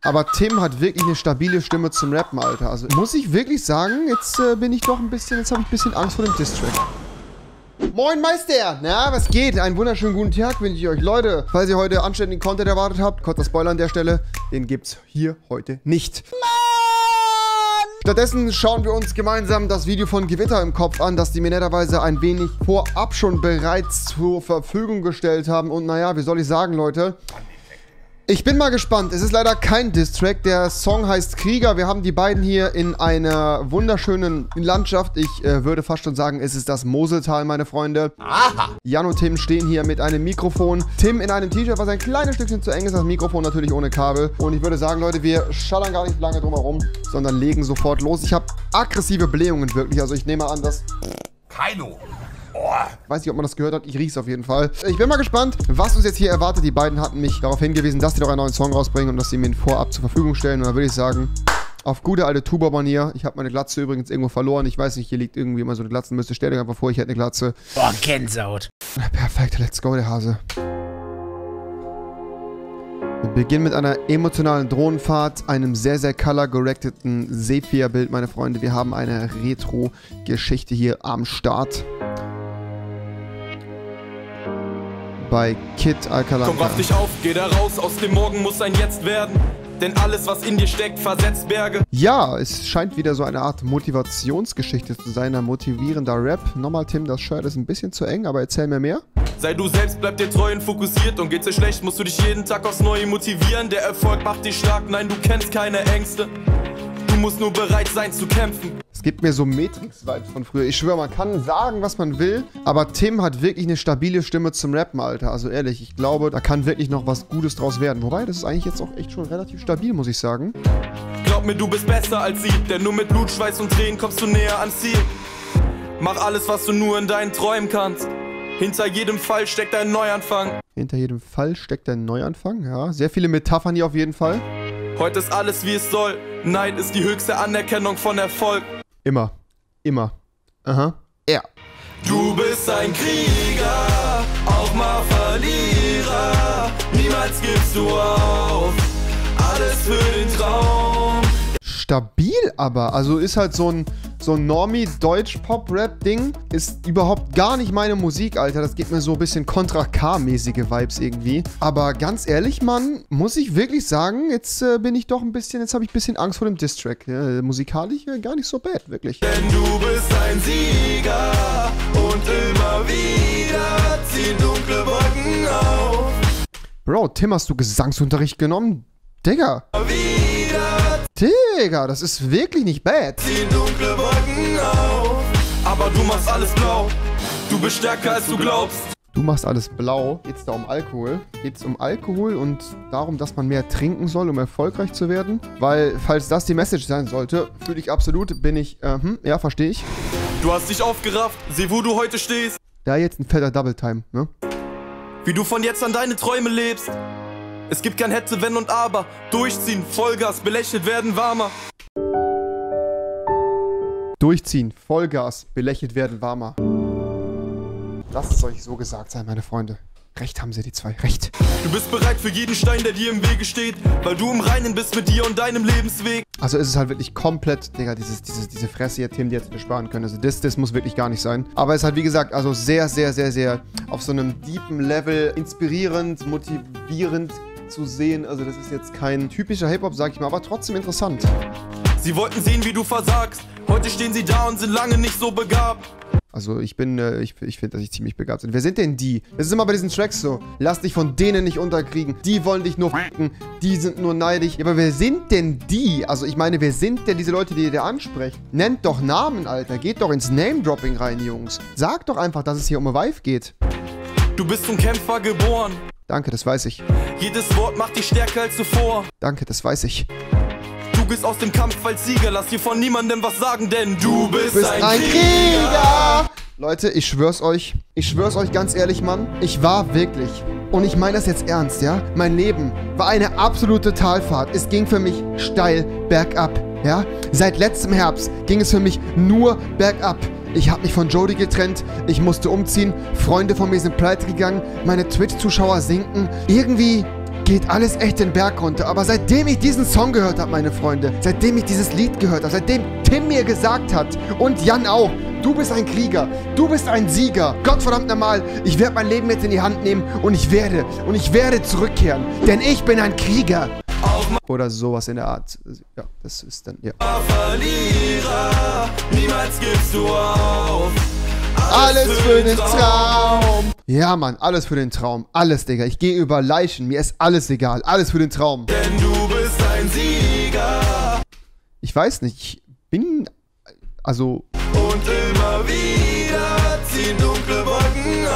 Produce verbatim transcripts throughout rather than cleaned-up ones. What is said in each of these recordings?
Aber Tim hat wirklich eine stabile Stimme zum Rappen, Alter. Also muss ich wirklich sagen, jetzt äh, bin ich doch ein bisschen, jetzt habe ich ein bisschen Angst vor dem Diss-Track. Moin Meister! Na, was geht? Einen wunderschönen guten Tag wünsche ich euch. Leute, falls ihr heute anständigen Content erwartet habt, kurzer Spoiler an der Stelle, den gibt's hier heute nicht. Mann! Stattdessen schauen wir uns gemeinsam das Video von Gewitter im Kopf an, das die mir netterweise ein wenig vorab schon bereits zur Verfügung gestellt haben. Und naja, wie soll ich sagen, Leute? Ich bin mal gespannt. Es ist leider kein Diss-Track. Der Song heißt Krieger. Wir haben die beiden hier in einer wunderschönen Landschaft. Ich äh, würde fast schon sagen, es ist das Moseltal, meine Freunde. Aha. Jan und Tim stehen hier mit einem Mikrofon. Tim in einem T-Shirt, was ein kleines Stückchen zu eng ist. Das Mikrofon natürlich ohne Kabel. Und ich würde sagen, Leute, wir schallern gar nicht lange drum herum, sondern legen sofort los. Ich habe aggressive Blähungen wirklich. Also ich nehme an, dass... Keino. Ich weiß nicht, ob man das gehört hat. Ich rieche es auf jeden Fall. Ich bin mal gespannt, was uns jetzt hier erwartet. Die beiden hatten mich darauf hingewiesen, dass sie doch einen neuen Song rausbringen und dass sie mir ihn vorab zur Verfügung stellen. Und dann würde ich sagen, auf gute alte Tuba-Manier. Ich habe meine Glatze übrigens irgendwo verloren. Ich weiß nicht, hier liegt irgendwie immer so eine Glatzenmüste. Stell dir einfach vor, ich hätte eine Glatze. Boah, Gänsehaut. Perfekt, let's go, der Hase. Wir beginnen mit einer emotionalen Drohnenfahrt, einem sehr, sehr color-correcteden Sepia-Bild, meine Freunde. Wir haben eine Retro-Geschichte hier am Start. Bei Kid Alkalanka. Komm, raff dich auf, geh da raus, aus dem Morgen muss ein Jetzt werden. Denn alles, was in dir steckt, versetzt Berge. Ja, es scheint wieder so eine Art Motivationsgeschichte zu sein, ein motivierender Rap. Nochmal, Tim, das Shirt ist ein bisschen zu eng, aber erzähl mir mehr. Sei du selbst, bleib dir treu und fokussiert. Und geht's dir schlecht, musst du dich jeden Tag aufs Neue motivieren. Der Erfolg macht dich stark, nein, du kennst keine Ängste. Du musst nur bereit sein zu kämpfen. Es gibt mir so Matrix-Vibes von früher. Ich schwöre, man kann sagen, was man will, aber Tim hat wirklich eine stabile Stimme zum Rappen, Alter. Also ehrlich, ich glaube, da kann wirklich noch was Gutes draus werden. Wobei, das ist eigentlich jetzt auch echt schon relativ stabil, muss ich sagen. Glaub mir, du bist besser als sie, denn nur mit Blut, Schweiß und Tränen kommst du näher ans Ziel. Mach alles, was du nur in deinen Träumen kannst. Hinter jedem Fall steckt ein Neuanfang. Hinter jedem Fall steckt ein Neuanfang, ja. Sehr viele Metaphern hier auf jeden Fall. Heute ist alles, wie es soll. Neid ist die höchste Anerkennung von Erfolg. Immer. Immer. Aha. Ja. Du bist ein Krieger, auch mal Verlierer. Niemals gibst du auf. Alles für den Traum. Stabil aber. Also ist halt so ein, so ein Normie-Deutsch-Pop-Rap-Ding. Ist überhaupt gar nicht meine Musik, Alter. Das gibt mir so ein bisschen Contra-K-mäßige Vibes irgendwie. Aber ganz ehrlich, Mann, muss ich wirklich sagen, jetzt äh, bin ich doch ein bisschen, jetzt habe ich ein bisschen Angst vor dem Diss-Track. Ja, musikalisch äh, gar nicht so bad, wirklich. Denn du bist ein Sieger und immer wieder ziehen dunkle Wolken auf. Bro, Tim, hast du Gesangsunterricht genommen? Digga. Wieder. Digga, das ist wirklich nicht bad. Ziehen dunkle Wolken auf. Aber du machst alles blau. Du bist stärker als du glaubst. Du machst alles blau. Geht's da um Alkohol? Geht's um Alkohol und darum, dass man mehr trinken soll, um erfolgreich zu werden? Weil, falls das die Message sein sollte, fühle ich absolut, bin ich, äh, hm, ja, verstehe ich. Du hast dich aufgerafft, sieh, wo du heute stehst. Da jetzt ein fetter Double Time, ne? Wie du von jetzt an deine Träume lebst. Es gibt kein Hätte, Wenn und Aber. Durchziehen, Vollgas, belächelt werden warmer. Durchziehen, Vollgas, belächelt werden warmer. Lasst es euch so gesagt sein, meine Freunde. Recht haben sie, die zwei. Recht. Du bist bereit für jeden Stein, der dir im Wege steht, weil du im Reinen bist mit dir und deinem Lebensweg. Also ist es halt wirklich komplett, Digga, dieses, dieses, diese Fresse hier, Tim, die jetzt besparen können. Also das, das muss wirklich gar nicht sein. Aber es ist halt, wie gesagt, also sehr, sehr, sehr, sehr auf so einem deepen Level inspirierend, motivierend zu sehen. Also das ist jetzt kein typischer Hip-Hop, sag ich mal, aber trotzdem interessant. Sie wollten sehen, wie du versagst. Heute stehen sie da und sind lange nicht so begabt. Also ich bin, äh, ich, ich finde, dass ich ziemlich begabt bin. Wer sind denn die? Das ist immer bei diesen Tracks so. Lass dich von denen nicht unterkriegen. Die wollen dich nur f***en. Die sind nur neidisch. Ja, aber wer sind denn die? Also ich meine, wer sind denn diese Leute, die ihr da ansprecht? Nennt doch Namen, Alter. Geht doch ins Name-Dropping rein, Jungs. Sagt doch einfach, dass es hier um eine Wife geht. Du bist zum Kämpfer geboren. Danke, das weiß ich. Jedes Wort macht dich stärker als zuvor. Danke, das weiß ich. Du gehst aus dem Kampf als Sieger, lass dir von niemandem was sagen, denn du bist, bist ein, ein Krieger. Krieger! Leute, ich schwör's euch. Ich schwör's euch ganz ehrlich, Mann. Ich war wirklich, und ich meine das jetzt ernst, ja? Mein Leben war eine absolute Talfahrt. Es ging für mich steil bergab, ja? Seit letztem Herbst ging es für mich nur bergab. Ich habe mich von Jody getrennt, ich musste umziehen, Freunde von mir sind pleite gegangen, meine Twitch-Zuschauer sinken. Irgendwie geht alles echt den Berg runter. Aber seitdem ich diesen Song gehört habe, meine Freunde, seitdem ich dieses Lied gehört habe, seitdem Tim mir gesagt hat und Jan auch, du bist ein Krieger, du bist ein Sieger. Gottverdammt nochmal, ich werde mein Leben jetzt in die Hand nehmen und ich werde, und ich werde zurückkehren, denn ich bin ein Krieger. Oder sowas in der Art. Ja, das ist dann, ja. Verlierer, niemals gibst du auf. Alles für den Traum. Ja, Mann, alles für den Traum. Alles, Digga. Ich gehe über Leichen. Mir ist alles egal. Alles für den Traum. Denn du bist ein Sieger. Ich weiß nicht. Ich bin... Also... Und immer wieder ziehen dunkle Wolken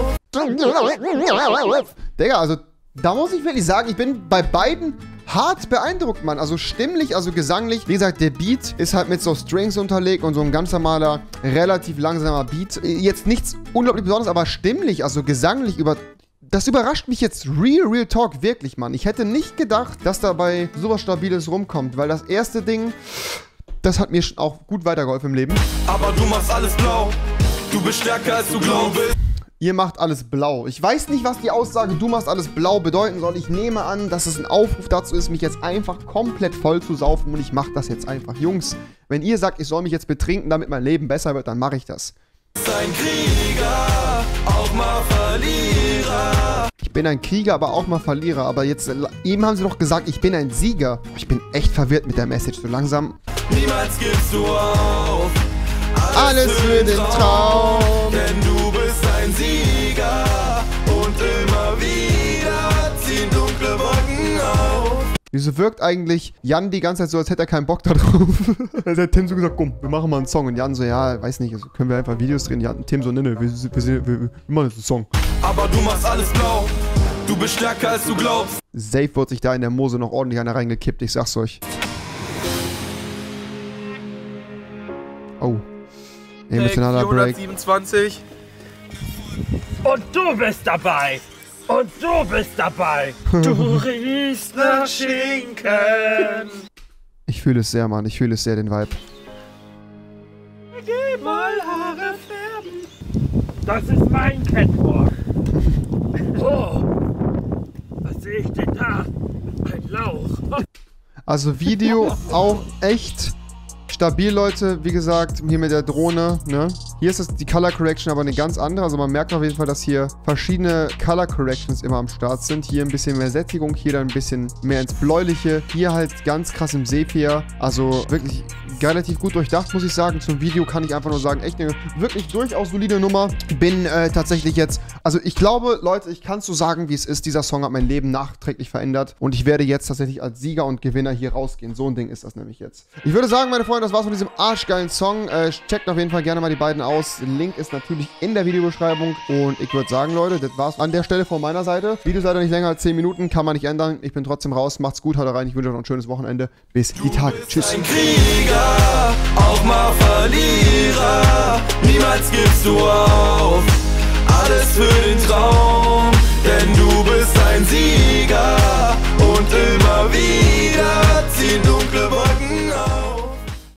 auf. Digga, also... Da muss ich wirklich sagen, ich bin bei beiden hart beeindruckt, Mann. Also stimmlich, also gesanglich. Wie gesagt, der Beat ist halt mit so Strings unterlegt und so ein ganz normaler, relativ langsamer Beat. Jetzt nichts unglaublich Besonderes, aber stimmlich, also gesanglich über... Das überrascht mich jetzt real, real talk, wirklich, Mann. Ich hätte nicht gedacht, dass dabei sowas Stabiles rumkommt, weil das erste Ding, das hat mir schon auch gut weitergeholfen im Leben. Aber du machst alles blau. Du bist stärker, als du glaubst. Ihr macht alles blau. Ich weiß nicht, was die Aussage, du machst alles blau bedeuten soll. Ich nehme an, dass es ein Aufruf dazu ist, mich jetzt einfach komplett voll zu saufen und ich mache das jetzt einfach. Jungs, wenn ihr sagt, ich soll mich jetzt betrinken, damit mein Leben besser wird, dann mache ich das. Ein Krieger, auch mal Verlierer. Ich bin ein Krieger, aber auch mal Verlierer. Aber jetzt, eben haben sie doch gesagt, ich bin ein Sieger. Ich bin echt verwirrt mit der Message. So langsam. Niemals gibst du auf. Alles, Alles für den Traum. Traum. Denn du bist ein Sieger. Und immer wieder ziehen dunkle Wolken auf. Wieso wirkt eigentlich Jan die ganze Zeit so, als hätte er keinen Bock da drauf? Also hat Tim so gesagt, komm, wir machen mal einen Song. Und Jan so, ja, weiß nicht, also können wir einfach Videos drehen. Jan, Tim so, ne, ne, wir, wir, wir, wir machen jetzt einen Song. Aber du machst alles blau. Du bist stärker, als du glaubst. Safe wird sich da in der Mose noch ordentlich einer reingekippt, ich sag's euch. Oh. Emotionaler Break. vierhundertsiebenundzwanzig. Und du bist dabei. Und du bist dabei. Du riechst nach Schinken. Ich fühle es sehr, Mann. Ich fühle es sehr, den Vibe. Geh mal Haare färben. Das ist mein Catwalk. Oh. Was sehe ich denn da? Ein Lauch. Also Video auch echt stabil, Leute. Wie gesagt, hier mit der Drohne, ne? Hier ist das die Color Correction aber eine ganz andere. Also man merkt auf jeden Fall, dass hier verschiedene Color Corrections immer am Start sind. Hier ein bisschen mehr Sättigung, hier dann ein bisschen mehr ins Bläuliche. Hier halt ganz krass im Sepia. Also wirklich relativ gut durchdacht, muss ich sagen. Zum Video kann ich einfach nur sagen, echt eine wirklich durchaus solide Nummer. Bin äh, tatsächlich jetzt, also ich glaube, Leute, ich kann es so sagen, wie es ist. Dieser Song hat mein Leben nachträglich verändert und ich werde jetzt tatsächlich als Sieger und Gewinner hier rausgehen. So ein Ding ist das nämlich jetzt. Ich würde sagen, meine Freunde, das war's von diesem arschgeilen Song. Äh, checkt auf jeden Fall gerne mal die beiden aus. Link ist natürlich in der Videobeschreibung und ich würde sagen, Leute, das war's an der Stelle von meiner Seite. Video seid nicht länger als zehn Minuten, kann man nicht ändern. Ich bin trotzdem raus. Macht's gut, haut rein. Ich wünsche euch noch ein schönes Wochenende. Bis die Tage. Tschüss. Ein Krieger, auch mal Verlierer. Niemals gibst du auf. Alles für den Traum.